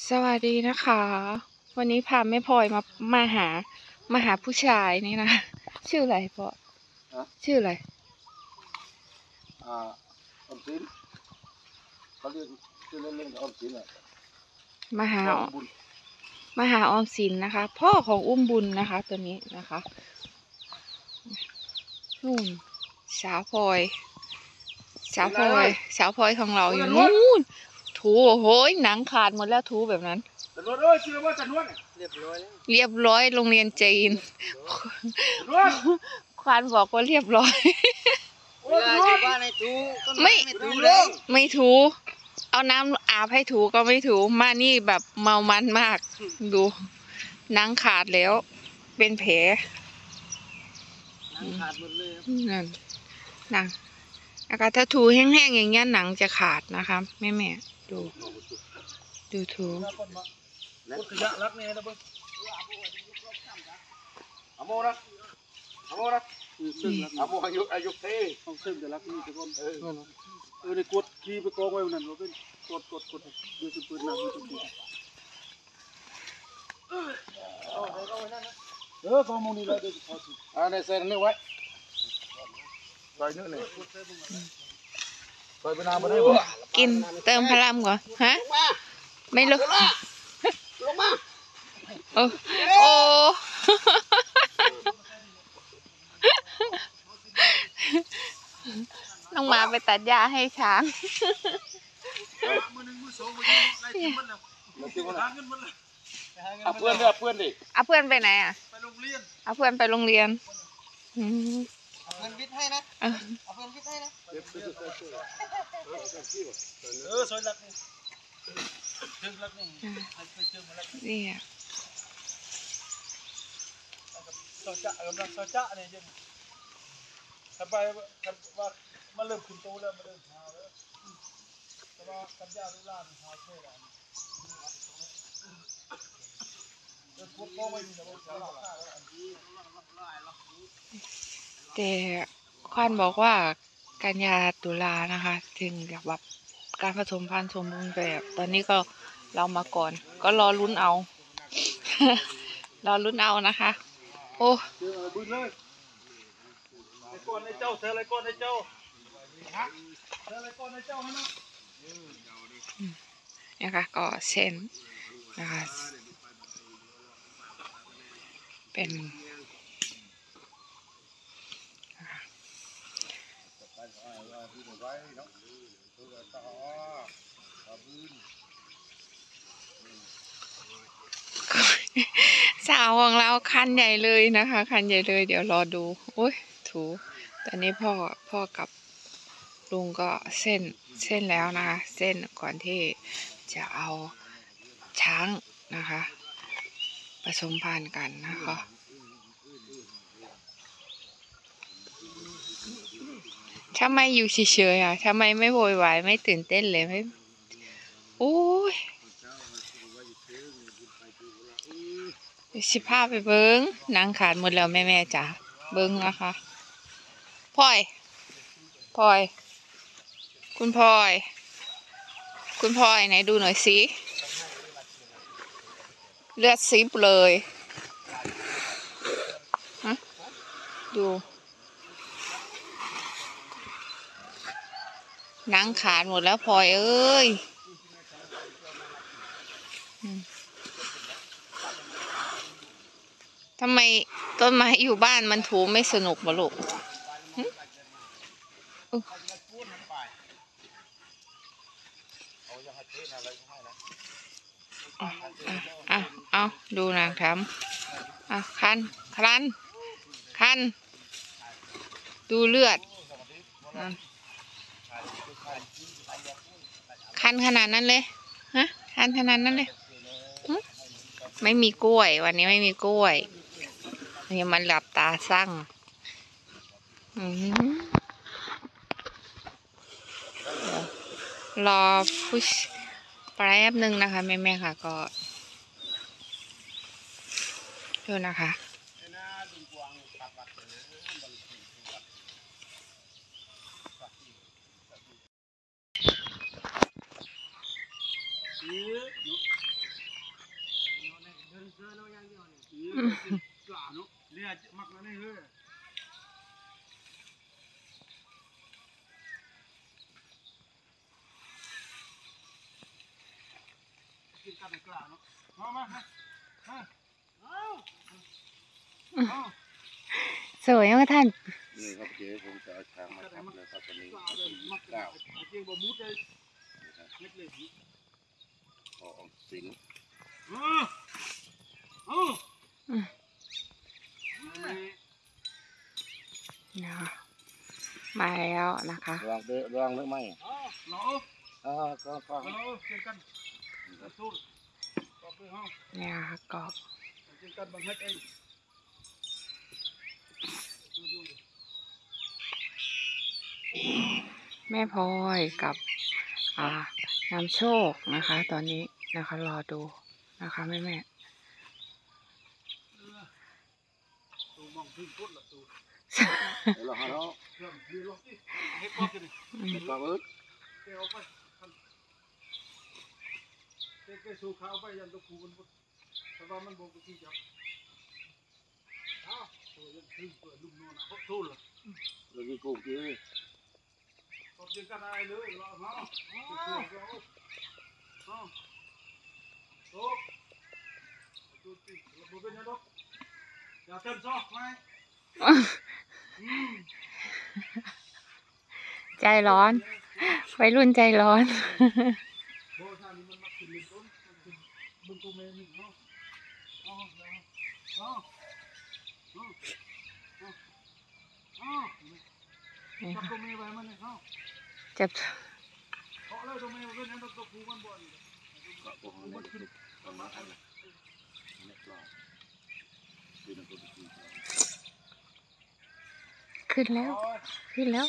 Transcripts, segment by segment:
สวัสดีนะคะ วันนี้พาแม่พลอยมาหาผู้ชายนี่นะชื่ออะไรพ่อชื่ออะไรออมสินเขาเรียกชื่อเล่นๆออมสินอ่ะมาหาออมสินนะคะ พ่อของอุ้มบุญนะคะตัวนี้นะคะนู่นสาวพลอยของเราอยู่นู่นถูโอ้โหหนังขาดหมดแล้วถูแบบนั้นจันวดเอ้ยชื่อว่าจันวดเรียบร้อยโรงเรียนจีนควานบอกว่าเรียบร้อยไม่ถูเอาน้ำอาบให้ถูก็ไม่ถูมานี่แบบเมามันมากดูหนังขาดแล้วเป็นแผลหนังขาดหมดเลยนั่นหนังนะคะถ้าถูแห้งๆอย่างเงี้ยหนังจะขาดนะคะแม่ดูถูขยะรักเนี่ยนะเบิ้งอาโมนะอาโมอายุเท่ต้องซึ่งแต่รักนี่ทุกคนในกดขี่ไปกองไว้นั่นเราเป็นกดดูเป็นปืนหนักดูเป็นปืนกองมูนี่เลยเดี๋ยวพอในเซนนี่ไว้ใส่เนื้อเนี่ยใส่ไปน้ำมาได้บ่กินเติมพลังก่อนฮะไม่รู้ลงมาโอ้ต้องมาไปตัดหญ้าให้ช้างเอาเพื่อนดิเอาเพื่อนไปไหนอ่ะไปโรงเรียนเอาเพื่อนไปโรงเรียนเอาเงินวิทย์ให้นะเอาเงินวิทย์ให้นะซอยหลักนี่เชิงหลักนี่ไปเชิงมาแล้วนี่ซอยจ่าเนี่ยยังถ้าไปว่ามันเริ่มขึ้นโตแล้วมันเริ่มหาแล้วแต่ว่ากันยาลุล่ามันหาแค่ไหนแต่ควานบอกว่ากันยาตุลานะคะถึงแบบการผสมพันธุ์สมบูรณ์แบบตอนนี้ก็เรามาก่อนก็รอลุ้นเอา รอลุ้นเอานะคะโอ้ก้อนในเจ้าเธออะไรก้อนในเจ้าเธออะไรก้อนในเจ้าให้นะนะคะก็เส้นนะคะเป็นสาวของเราคันใหญ่เลยนะคะคันใหญ่เลยเดี๋ยวรอดูโอ้ยถูตอนนี้พ่อกับลุงก็เส้นแล้วนะคะเส้นก่อนที่จะเอาช้างนะคะผสมพันธุ์กันนะคะทำไมอยู่เฉยๆอ่ะทำไมไม่โวยวายไม่ตื่นเต้นเลยไม่โอ้ยสิพาไปเบิ้งนางขาดหมดแล้วแม่จ๋าเบิ้งนะคะพลอยคุณพลอยไหนดูหน่อยสิเลือดซีบเลยฮะดูนางขาดหมดแล้วพลอยเอ้ยทำไมต้นไม้อยู่บ้านมันถูไม่สนุกบ่ลูกเอาดูนางทำคันดูเลือดคันขนาดนั้นเลยฮะคันขนาดนั้นเลยไม่มีกล้วยวันนี้ไม่มีกล้วยนี่มันหลับตาสั่งรอพุชแป๊บนึงนะคะแม่ค่ะก็ดูนะคะมักนะนี่เฮ้ยกินกันในกลางเนาะมาเอาสวยมากท่านนี่ครับเจ๊ผมจะเอาช้างมาทับเลยครับวันนี้วันที่29 เจียงบ่มุดเลยเม็ดเลยพอออกสิงนะคะมาแล้วนะคะระวังหรือไม่หลอก็หลอเจียงกันสู้ก็ไปห้องเนี่ยค่ะก็เจียงกันบางเม็ดเองแม่พลอยกับนำโชคนะคะ ตอนนี้นะคะรอดูนะคะแม่ตู้มองพึ่งพุ่นละตู้เดี๋ยวเราหาเนาะเรื่องยืนรถที่เฮ็ดก็กันนี่เด็กปลาเอิร์ดเกี่ยวไปเกี่ยวสู่ข้าวไปยันตะคูมันแต่ว่ามันบอกที่จับตัวยังพึ่งเปิดลุ่มนอนเขาสู้ละเรามีกุ้งเจ๊ขอบคุณกันอะไรเลยรอมาโอ้ดูสิเราเป็นยังไงอย่าเต้นซอกไหมใจร้อนวัยรุ่นใจร้อนโบท่านี้มันมักขึ้นลิ้นต้นบุญตัวเมย์นี่เนาะจับตัวเมย์ไว้มันเนี่ยเนาะจับเพราะอะไรตัวเมย์มันเป็นยังตัวผู้มันบ่อยก็พวกนี้ขึ้นประมาณนั้นเม็ดปลาเป็นตัวที่ขึ้นแล้วขึ้นแล้ว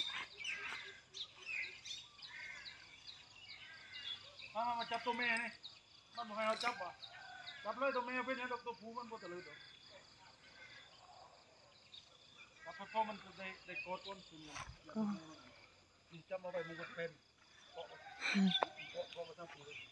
มาจับตัวเมย์นี่มันบอกให้เราจับว่ะจับเลยตัวเมย์เป็นยังตัวผู้มันบ่ตะเลยดอกจับพอมันได้กดก้นขึ้นนี่จับมาไว้มันก็เป็นเกาะมาทั้งผู้เลย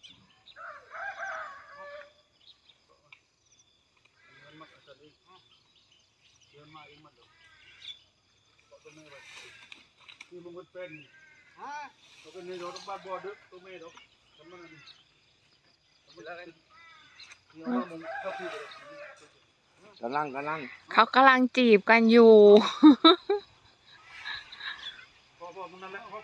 มันมักจะได้เดินมาเองมันดอกเกาะตัวเมย์ไว้คือมันก็เป็นตัวเป็นในดอกบ้านบ่อดึกตัวเมย์ดอกทำมันนี่กำลังเขากำลังจีบกันอยู่พอมันนั่นแหละพอ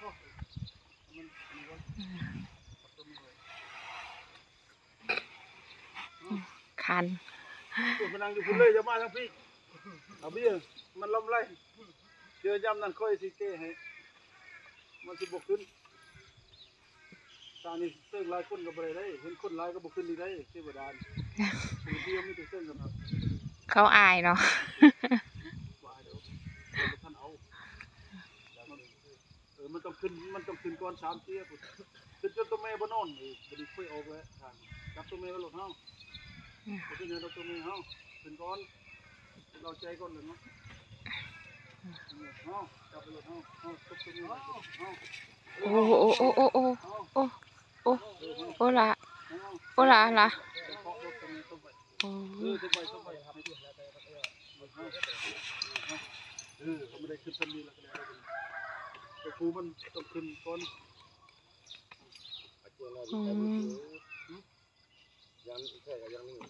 คันมันนั่งอยู่พุ่นเลยจะมาทั้งพี่เอาเบี้ยมันล้มไล่เจอยำนั่นค่อยสิเก้ให้มันสิบกขึ้นตานี่เติ้งลายคนก็บ่ได้เห็นคนลายก็บ่ขึ้นดีได้เทวดาเดียวไม่ต้องเติ้งกันครับเขาอายเนาะว่าเดี๋ยวท่านเอามันต้องขึ้นก่อน3 เที่ยพุ่นขึ้นจนตัวแม่บ่นอนนี่บ่ได้ค่อยออกแล้วทางจับตัวแม่ไว้หลดเฮาขึ้นเนี่ยตัวแม่เฮาขึ้นก่อนเราใจก่อนเลยเนาะเฮาจับไปหลดเฮาตบตัวแม่เฮาโอ้โอ้ละโอ้ละละโอ้เขาไม่ได้ขึ้นทันทีแล้วก็ได้แต่ครูมันต้องขึ้นก่อนยังแค่ยังนี่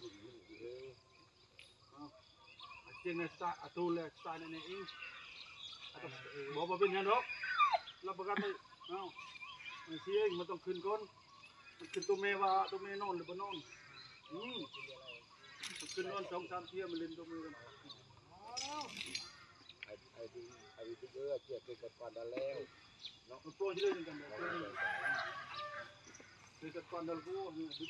เจียงในสตาร์ตูเลยสตาร์ในเองบอกว่าเป็นยังดอกรับประกันเลยเอ้าเสียงมันต้องขึ้นก่อนมันขึ้นตัวเมย์ว่าตัวเมย์นอนหรือบ่นอนขึ้นนอน2-3 เที่ยมันเล่นตัวเมย์กันไอ้ที่เยอะเกี่ยวกับการดันแล้วเนาะตัวจะเล่นกันเลยกับก่อนเดลกูเนี่ยดิ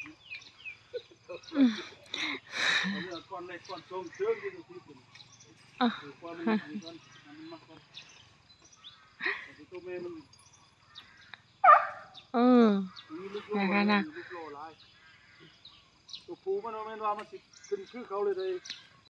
เนี่ยก่อนในก่อนส่งเชิงที่ดูที่เป็นก่อนมันก่อนมันมาก่อนตัวเมย์มันมีลูกโลหลายตัวปูมันว่ามันสิขึ้นคือเขาเลย